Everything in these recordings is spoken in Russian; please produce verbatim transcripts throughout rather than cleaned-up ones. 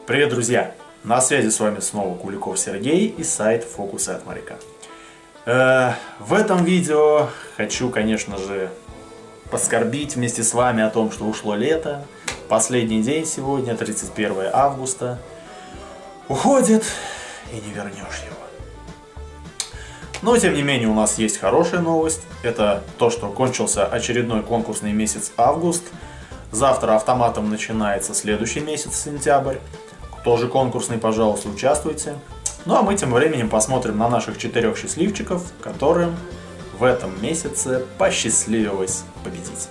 Привет, друзья! На связи с вами снова Куликов Сергей и сайт Фокусы от моряка. Э, в этом видео хочу, конечно же, поскорбить вместе с вами о том, что ушло лето. Последний день сегодня, тридцать первое августа. Уходит, и не вернешь его. Но, тем не менее, у нас есть хорошая новость. Это то, что кончился очередной конкурсный месяц август. Завтра автоматом начинается следующий месяц, сентябрь. Тоже конкурсный, пожалуйста, участвуйте. Ну а мы тем временем посмотрим на наших четырех счастливчиков, которым в этом месяце посчастливилось победить.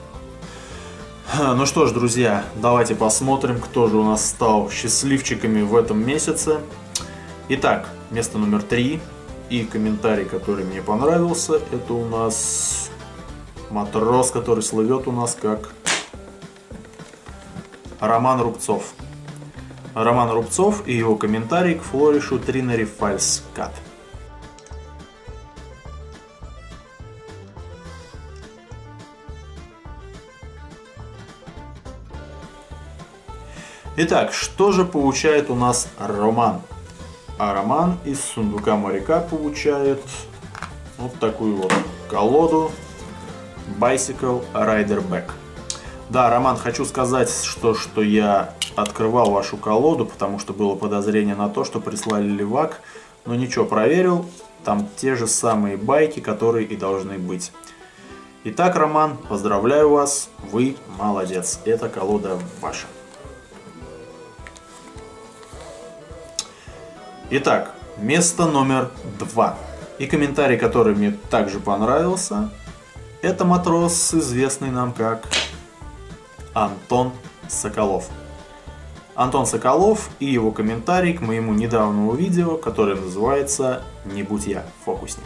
Ну что ж, друзья, давайте посмотрим, кто же у нас стал счастливчиками в этом месяце. Итак, место номер три и комментарий, который мне понравился, это у нас матрос, который слывет у нас как Роман Рубцов. Роман Рубцов и его комментарий к флоришу Trinary False Cut. Итак, что же получает у нас Роман? А Роман из сундука моряка получает вот такую вот колоду Bicycle Rider Back. Да, Роман, хочу сказать, что, что я открывал вашу колоду, потому что было подозрение на то, что прислали левак. Но ничего, проверил, там те же самые байки, которые и должны быть. Итак, Роман, поздравляю вас, вы молодец, эта колода ваша. Итак, место номер два. И комментарий, который мне также понравился, это матрос, известный нам как Антон Соколов. Антон Соколов и его комментарий к моему недавнему видео, которое называется «Не будь я фокусник».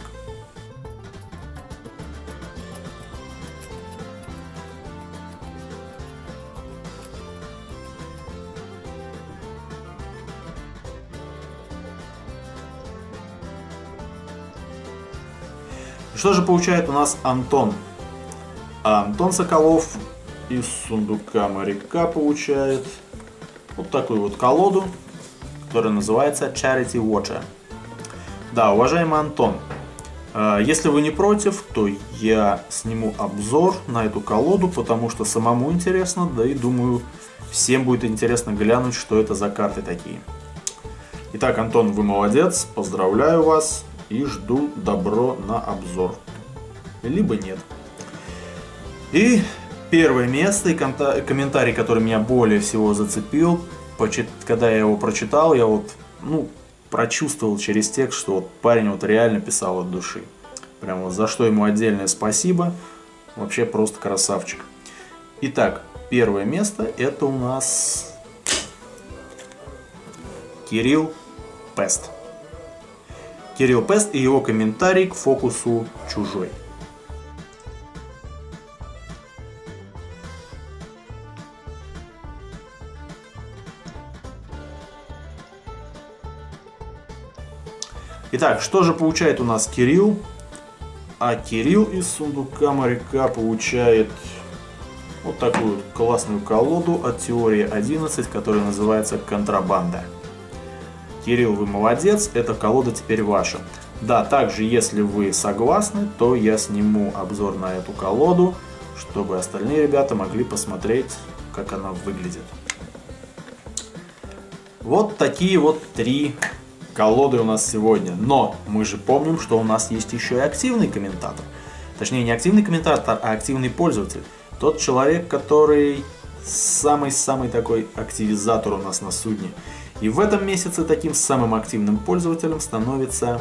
Что же получает у нас Антон? А Антон Соколов из сундука моряка получает вот такую вот колоду, которая называется Charity Watcher. Да, уважаемый Антон, если вы не против, то я сниму обзор на эту колоду, потому что самому интересно, да и думаю, всем будет интересно глянуть, что это за карты такие. Итак, Антон, вы молодец, поздравляю вас и жду добро на обзор. Либо нет. И первое место и комментарий, который меня более всего зацепил, когда я его прочитал, я вот, ну, прочувствовал через текст, что вот парень вот реально писал от души. Прям вот за что ему отдельное спасибо. Вообще просто красавчик. Итак, первое место это у нас Кирилл Пест. Кирилл Пест и его комментарий к фокусу «Чужой». Итак, что же получает у нас Кирилл? А Кирилл из сундука моряка получает вот такую классную колоду от теории одиннадцать, которая называется «Контрабанда». Кирилл, вы молодец, эта колода теперь ваша. Да, также, если вы согласны, то я сниму обзор на эту колоду, чтобы остальные ребята могли посмотреть, как она выглядит. Вот такие вот три колоды у нас сегодня. Но мы же помним, что у нас есть еще и активный комментатор. Точнее, не активный комментатор, а активный пользователь. Тот человек, который самый-самый такой активизатор у нас на судне. И в этом месяце таким самым активным пользователем становится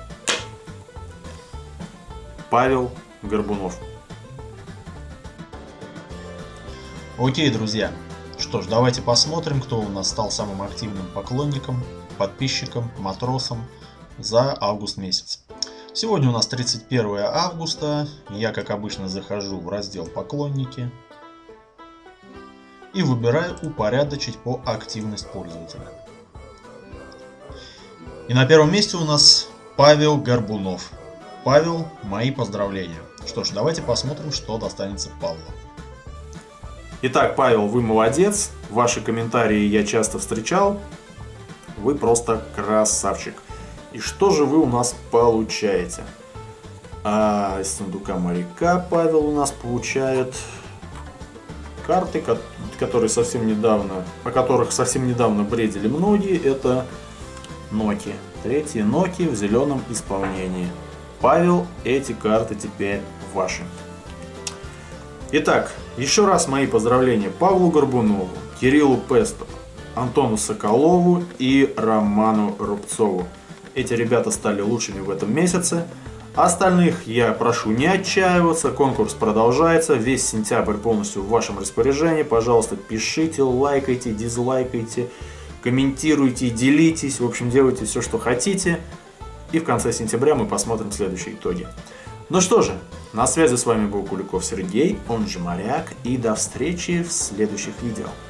Павел Горбунов. Окей, друзья. Что ж, давайте посмотрим, кто у нас стал самым активным поклонником, подписчиком, матросом за август месяц. Сегодня у нас тридцать первое августа. Я, как обычно, захожу в раздел «Поклонники» и выбираю «Упорядочить по активность пользователя». И на первом месте у нас Павел Горбунов. Павел, мои поздравления. Что ж, давайте посмотрим, что достанется Павлу. Итак, Павел, вы молодец. Ваши комментарии я часто встречал. Вы просто красавчик. И что же вы у нас получаете? А, из сундука моряка Павел у нас получает карты, которые совсем недавно, о которых совсем недавно бредили многие. Это Ноки. Третьи Ноки в зеленом исполнении. Павел, эти карты теперь ваши. Итак, еще раз мои поздравления Павлу Горбунову, Кириллу Песту, Антону Соколову и Роману Рубцову. Эти ребята стали лучшими в этом месяце. Остальных я прошу не отчаиваться, конкурс продолжается, весь сентябрь полностью в вашем распоряжении. Пожалуйста, пишите, лайкайте, дизлайкайте, комментируйте, делитесь, в общем, делайте все, что хотите. И в конце сентября мы посмотрим следующие итоги. Ну что же, на связи с вами был Куликов Сергей, он же Моряк, и до встречи в следующих видео.